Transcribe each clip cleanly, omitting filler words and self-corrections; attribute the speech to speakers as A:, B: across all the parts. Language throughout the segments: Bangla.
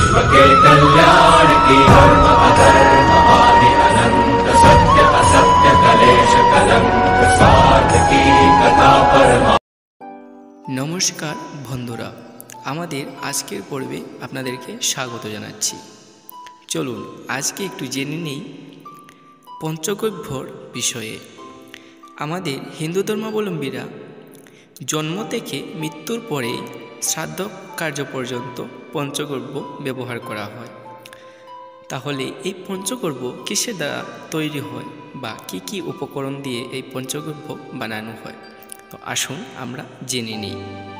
A: विश्व के कल्याण की धर्म अधर्म आदि अनंत सत्य असत्य कलेश कलंक स्वार्थ की कथा परमा।
B: नमस्कार बंधुरा, আমাদের আজকের পর্বে আপনাদেরকে স্বাগত জানাচ্ছি। চলুন আজকে একটু জেনে নেই পঞ্চগব্যর বিষয়ে। আমাদের হিন্দু ধর্মাবলম্বীরা জন্ম থেকে মৃত্যুর পরে শ্রাদ্ধ কার্য পর্যন্ত পঞ্চগব্য ব্যবহার করা হয়। তাহলে এই পঞ্চগব্য কিসের দ্বারা তৈরি হয় বা কি কি উপকরণ দিয়ে এই পঞ্চগব্য বানানো হয়, তো আসুন আমরা জেনে নিই।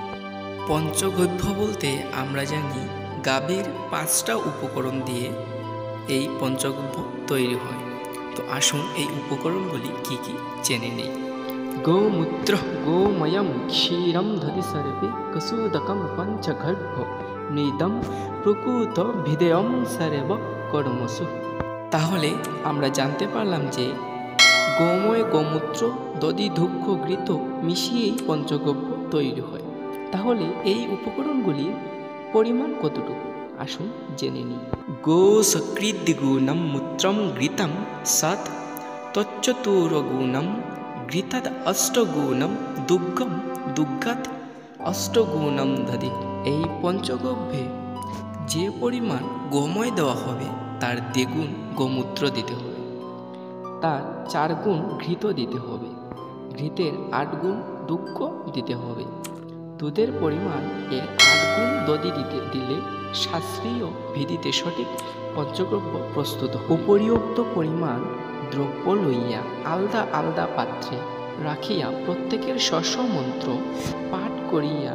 B: পঞ্চগব্য বলতে আমরা জানি গাভীর 5টা উপকরণ দিয়ে এই পঞ্চগব্য তৈরি হয়। তো আসুন এই উপকরণগুলি কি কি জেনে নিই।
C: गोमूत्र गोमयं क्षीरं दधि सर्वे कसुदकं पंचगव्य मृदं प्रकृत भिदेयं सर्व कर्मसु। তাহলে আমরা জানতে পারলাম যে গোময়, গোমূত্র, দধি, দুগ্ধ, ঘৃত মিশিয়েই পঞ্চগব্য তৈরি হয়। তাহলে এই উপকরণগুলির পরিমাণ কতটুকু আসুন জেনে নিই। গো সकृद्गुणं मूत्रं घृतं सत् तच्चतुर्गुणं ঘৃতাদ অষ্টগুণম দুগ্গম দুগ্গাত অষ্টগুণম দধি। এই পঞ্চগব্যে যে পরিমাণ গোময় দেওয়া হবে তার দ্বিগুণ গোমূত্র দিতে হবে, তার 4 গুণ ঘৃত দিতে হবে, ঘৃতের 8 গুণ দুগ্গ দিতে হবে, দুধের পরিমাণ এর 8 গুণ দধি দিলে শাস্ত্রীয় বিধিতে সঠিক পঞ্চগব্য প্রস্তুত। উপরিউক্ত পরিমাণ দ্রব্য লইয়া আলাদা আলাদা পাত্রে রাখিয়া প্রত্যেকের স্ব মন্ত্র পাঠ করিয়া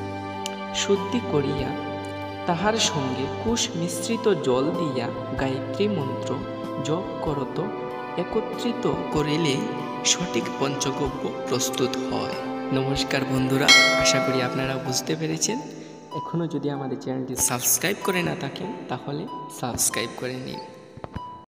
C: শুদ্ধি করিয়া তাহার সঙ্গে কুশ মিশ্রিত জল দিয়া গায়ত্রী মন্ত্র জপ করত একত্রিত করিলে সঠিক পঞ্চগব্য প্রস্তুত হয়। নমস্কার বন্ধুরা, আশা করি আপনারা বুঝতে পেরেছেন। এখনও যদি আমাদের চ্যানেলটি সাবস্ক্রাইব করে না থাকেন তাহলে সাবস্ক্রাইব করে নিন।